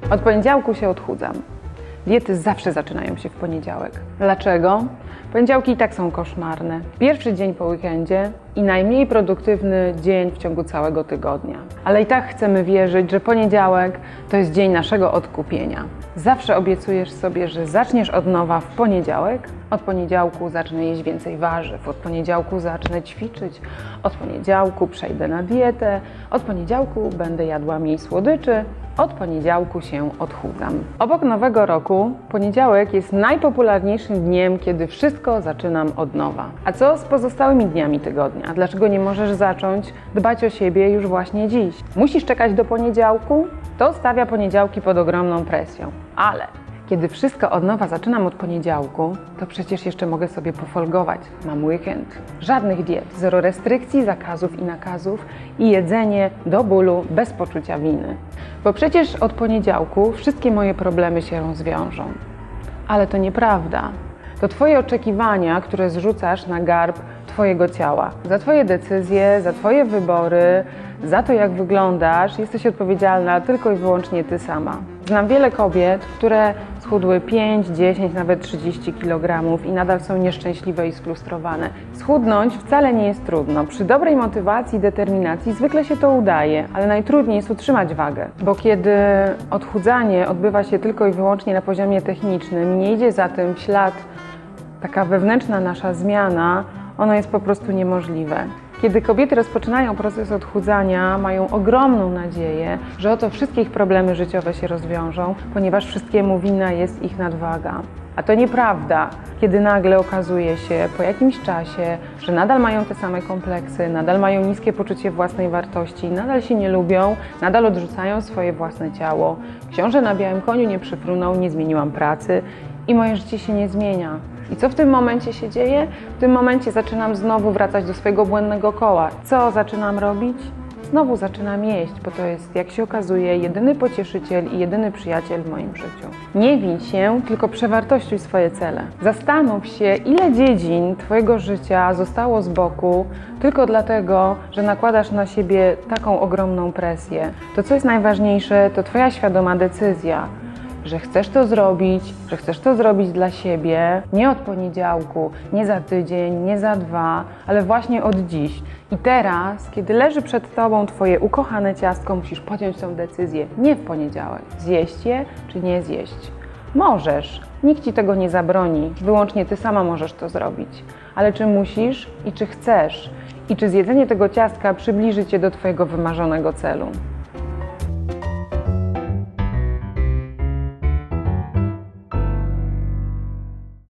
Od poniedziałku się odchudzam. Diety zawsze zaczynają się w poniedziałek. Dlaczego? Poniedziałki i tak są koszmarne. Pierwszy dzień po weekendzie i najmniej produktywny dzień w ciągu całego tygodnia. Ale i tak chcemy wierzyć, że poniedziałek to jest dzień naszego odkupienia. Zawsze obiecujesz sobie, że zaczniesz od nowa w poniedziałek. Od poniedziałku zacznę jeść więcej warzyw, od poniedziałku zacznę ćwiczyć, od poniedziałku przejdę na dietę, od poniedziałku będę jadła mniej słodyczy, od poniedziałku się odchudzam. Obok Nowego Roku poniedziałek jest najpopularniejszym dniem, kiedy wszystko zaczynam od nowa. A co z pozostałymi dniami tygodnia? Dlaczego nie możesz zacząć dbać o siebie już właśnie dziś? Musisz czekać do poniedziałku? To stawia poniedziałki pod ogromną presją. Ale kiedy wszystko od nowa zaczynam od poniedziałku, to przecież jeszcze mogę sobie pofolgować. Mam weekend. Żadnych diet, zero restrykcji, zakazów i nakazów i jedzenie do bólu bez poczucia winy. Bo przecież od poniedziałku wszystkie moje problemy się rozwiążą. Ale to nieprawda. To Twoje oczekiwania, które zrzucasz na garb Twojego ciała. Za Twoje decyzje, za Twoje wybory, za to, jak wyglądasz, jesteś odpowiedzialna tylko i wyłącznie Ty sama. Znam wiele kobiet, które schudły 5, 10, nawet 30 kg i nadal są nieszczęśliwe i sfrustrowane. Schudnąć wcale nie jest trudno. Przy dobrej motywacji i determinacji zwykle się to udaje, ale najtrudniej jest utrzymać wagę. Bo kiedy odchudzanie odbywa się tylko i wyłącznie na poziomie technicznym, nie idzie za tym w ślad taka wewnętrzna nasza zmiana, ono jest po prostu niemożliwe. Kiedy kobiety rozpoczynają proces odchudzania, mają ogromną nadzieję, że oto wszystkie ich problemy życiowe się rozwiążą, ponieważ wszystkiemu winna jest ich nadwaga. A to nieprawda, kiedy nagle okazuje się po jakimś czasie, że nadal mają te same kompleksy, nadal mają niskie poczucie własnej wartości, nadal się nie lubią, nadal odrzucają swoje własne ciało. Książę na białym koniu nie przyfrunął, nie zmieniłam pracy i moje życie się nie zmienia. I co w tym momencie się dzieje? W tym momencie zaczynam znowu wracać do swojego błędnego koła. Co zaczynam robić? Znowu zaczynam jeść, bo to jest, jak się okazuje, jedyny pocieszyciel i jedyny przyjaciel w moim życiu. Nie win się, tylko przewartościuj swoje cele. Zastanów się, ile dziedzin Twojego życia zostało z boku tylko dlatego, że nakładasz na siebie taką ogromną presję. To, co jest najważniejsze, to Twoja świadoma decyzja, że chcesz to zrobić dla siebie, nie od poniedziałku, nie za tydzień, nie za 2, ale właśnie od dziś. I teraz, kiedy leży przed Tobą Twoje ukochane ciastko, musisz podjąć tę decyzję nie w poniedziałek. Zjeść je, czy nie zjeść. Możesz, nikt Ci tego nie zabroni, wyłącznie Ty sama możesz to zrobić. Ale czy musisz i czy chcesz? I czy zjedzenie tego ciastka przybliży Cię do Twojego wymarzonego celu?